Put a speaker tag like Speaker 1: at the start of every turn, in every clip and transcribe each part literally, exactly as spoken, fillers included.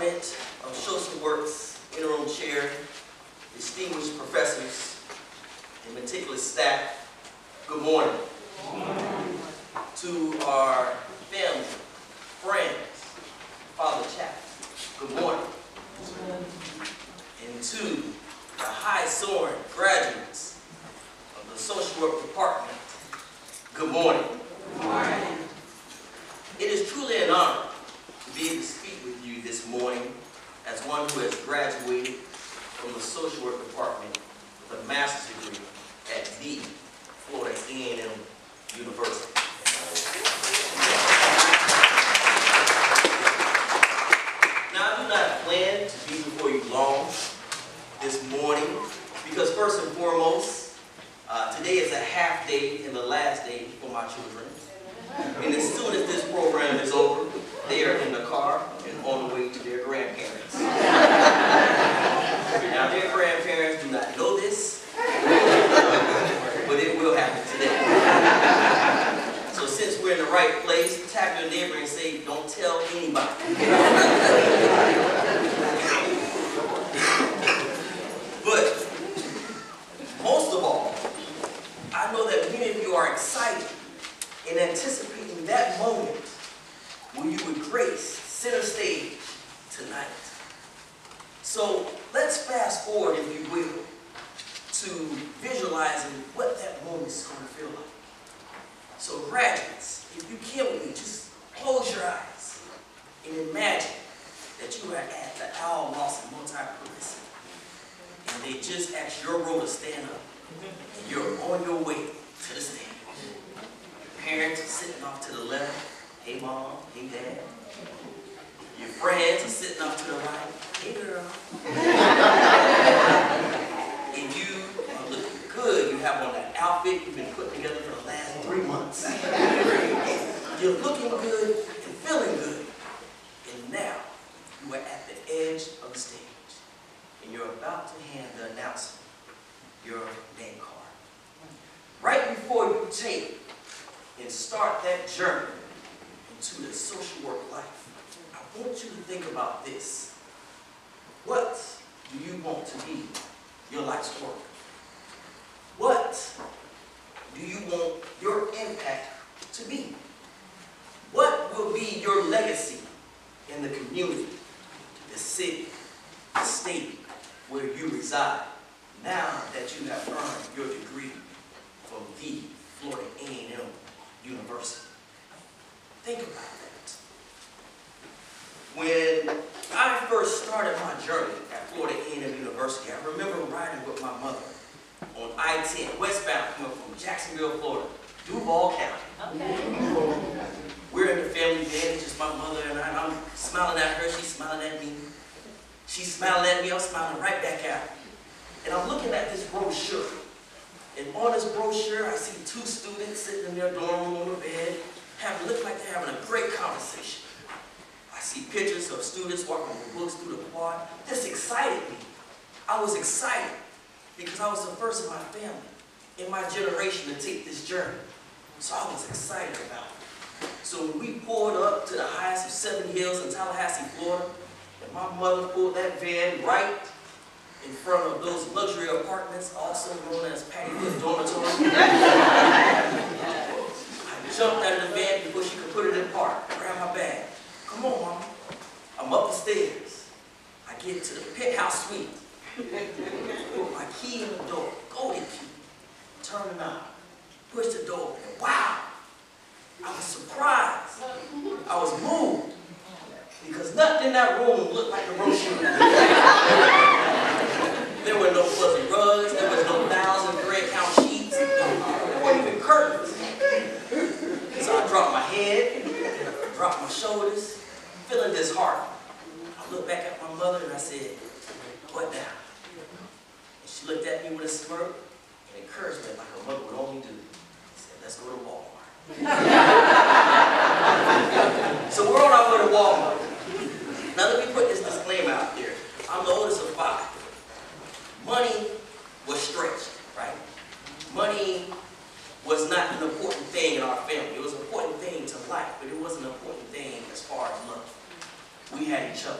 Speaker 1: Department of Social Work's interim chair, distinguished professors, and meticulous staff, good morning. Good morning. To our family, friends, Father Chaplain, good morning. Good morning. And to the high-soaring graduates of the Social Work Department, good morning. Good morning. It is truly an honor to be able to speak with you this morning as one who has graduated from the Social Work Department with a master's degree at the Florida A and M University. Now, I do not plan to be before you long this morning because first and foremost, uh, today is a half day and the last day for my children. And as soon as this program is over, they are in the car and on the way to their grandparents. Now, their grandparents do not know this, but it will happen today. So since we're in the right place, tap your neighbor and say, don't tell anybody. But most of all, I know that many of you are excited in anticipating that moment when you would grace center stage tonight. So let's fast forward, if you will, to visualizing what that moment is going to feel like. So graduates, if you can with me, just close your eyes and imagine that you are at the Al Lawson Multi-Purpose and they just asked your row to stand up and you're on your way to the stage. Parents are sitting off to the left. Hey mom, hey dad. Your friends are sitting off to the right. Hey girl. And you are looking good. You have on that outfit you've been putting together for the last three months. You're looking good and feeling good. And now you are at the edge of the stage. And you're about to hand the announcer your name card. Right before you take and start that journey into the social work life, I want you to think about this. What do you want to be your life's work? What do you want your impact to be? What will be your legacy in the community, the city, the state where you reside, now that you have earned your degree from the Florida A and M University? Think about that. When I first started my journey at Florida A and M University, I remember riding with my mother on I ten, westbound, coming from Jacksonville, Florida, Duval County. Okay. We're in the family van, it's just my mother and I, and I'm smiling at her, she's smiling at me. She's smiling at me, I'm smiling right back at her. And I'm looking at this brochure. And on this brochure, I see two students sitting in their dorm room on the bed, having, look like they're having a great conversation. I see pictures of students walking with books through the quad. This excited me. I was excited because I was the first in my family, in my generation, to take this journey. So I was excited about it. So when we pulled up to the highest of seven hills in Tallahassee, Florida, and my mother pulled that van right in front of those luxury apartments, also known as Patty Hood Dormitory. I jumped out of the van before she could put it in park, grabbed my bag. Come on, Mama. I'm up the stairs. I get to the penthouse suite. Put my key in the door, golden key. Turn the knob, push the door, and wow! I was surprised. I was moved. Because nothing in that room looked like a brochure. There were no fuzzy rugs, there was no thousand thread count sheets, there weren't even curtains. So I dropped my head, dropped my shoulders, feeling disheartened. I looked back at my mother and I said, what now? And she looked at me with a smirk and encouragement like a mother would only do. She said, let's go to Walmart. So we're on our way to Walmart. Now let me put this disclaimer out there. I'm the oldest of five. Money was stretched, right? Money was not an important thing in our family. It was an important thing to life, but it wasn't an important thing as far as love. We had each other.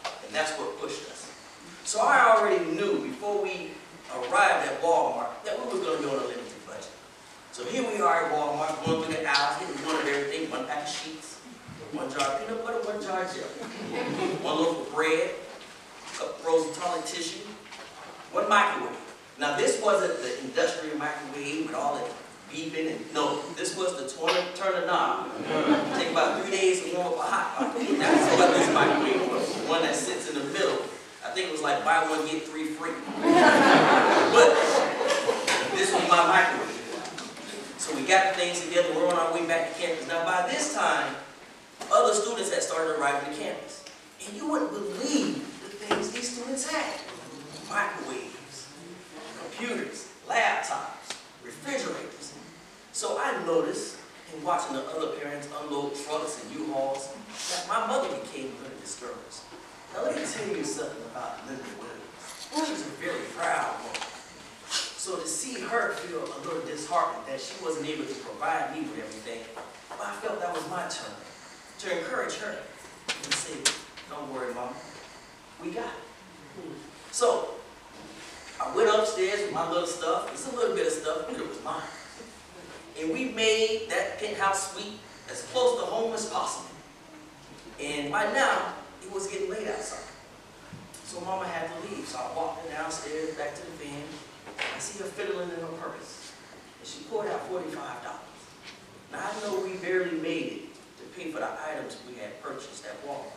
Speaker 1: And that's what pushed us. So I already knew before we arrived at Walmart that we were going to be on a limited budget. So here we are at Walmart, going through the aisles, getting one of everything, one pack of sheets, one jar of peanut butter, one jar of jelly, one loaf of bread, a cup of frozen toilet tissue, one microwave. Now this wasn't the industrial microwave with all the beeping and no, this was the turn, turn the knob. It take about three days to warm up a hot pot. That's what this microwave was, one that sits in the middle. I think it was like buy one, get three free. But this was my microwave. So we got the things together, we're on our way back to campus. Now by this time, other students had started arriving to campus. And you wouldn't believe the things these students had. Microwaves, computers, laptops, refrigerators. So I noticed in watching the other parents unload trucks and U-Hauls that my mother became really discouraged. Now let me tell you something about Linda Williams. She's a very proud woman. So to see her feel a little disheartened that she wasn't able to provide me with everything, well, I felt that was my turn to encourage her and say, don't worry, Mama, we got it. So I went upstairs with my little stuff. It's a little bit of stuff, but it was mine. And we made that penthouse suite as close to home as possible. And by now, it was getting late outside. So Mama had to leave. So I walked her downstairs, back to the van. I see her fiddling in her purse. And she pulled out forty-five dollars. Now I know we barely made it to pay for the items we had purchased at Walmart.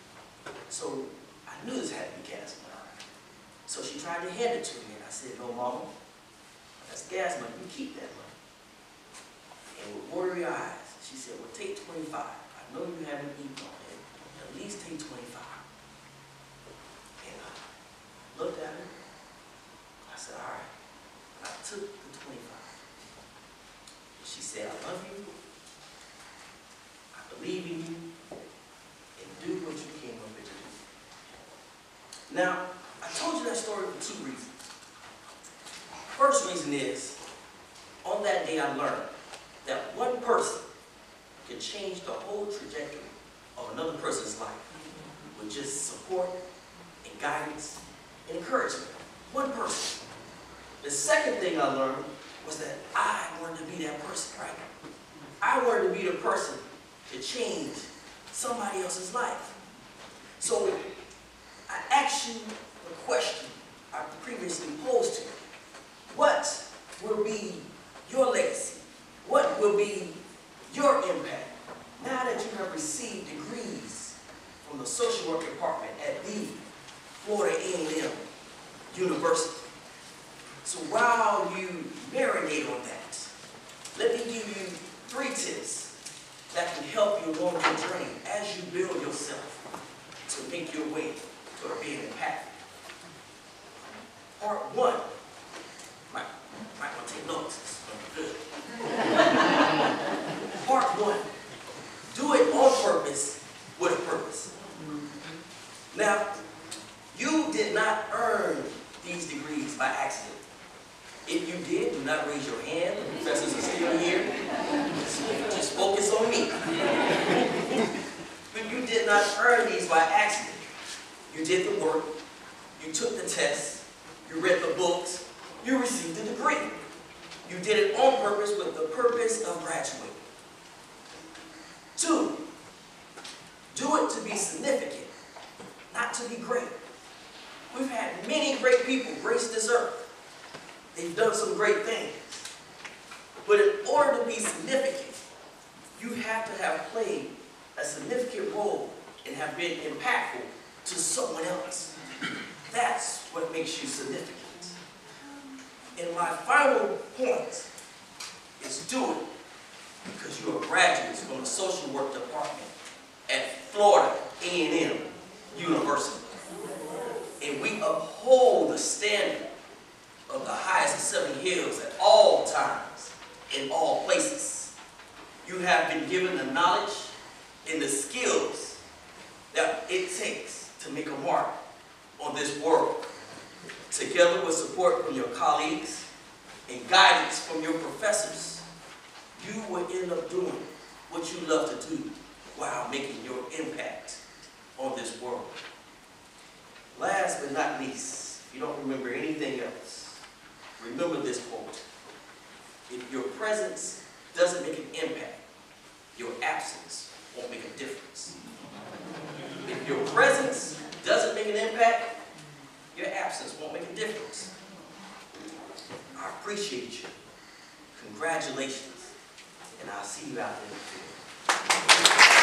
Speaker 1: So I knew this had to be gas money. So she tried to hand it to me, and I said, no, Mama, that's gas money. You keep that money. And with watery eyes, she said, well, take twenty-five. I know you haven't eaten on it. At least take twenty-five. And I looked at her. I said, all right. And I took the twenty-five. And she said, I love you. I believe in you. And do what you came up here to do. Now, I told you that story for two reasons. First reason is, on that day I learned that one person can change the whole trajectory of another person's life with just support and guidance and encouragement. One person. The second thing I learned was that I wanted to be that person, right? I wanted to be the person to change somebody else's life. So I asked you the question I previously posed to you. What will be your legacy? What will be your impact now that you have received degrees from the social work department at the Florida A and M University? So while you marinate on that, let me give you three tips that can help you along your journey as you build yourself to make your way toward being impactful. Part one, might, might want to take notes, it's good. Part one, do it on purpose with a purpose. Now, you did not earn these degrees by accident. If you did, do not raise your hand. The professors are still here. Just focus on me. But you did not earn these by accident. You did the work. You took the tests. You read the books. You received a degree. You did it on purpose with the purpose of graduating. Two, do it to be significant, not to be great. We've had many great people grace this earth. They've done some great things. But in order to be significant, you have to have played a significant role and have been impactful to someone else. That's what makes you significant. And my final point is do it because you are graduates from the social work department at Florida A and M University. And we uphold the standard of the highest of seven hills at all times, in all places. You have been given the knowledge and the skills that it takes to make a mark on this world. Together with support from your colleagues and guidance from your professors, you will end up doing what you love to do while making your impact on this world. Last but not least, if you don't remember anything else, remember this quote. If your presence doesn't make an impact, your absence won't make a difference. If your presence doesn't make an impact, your absence won't make a difference. I appreciate you. Congratulations. And I'll see you out there in the field.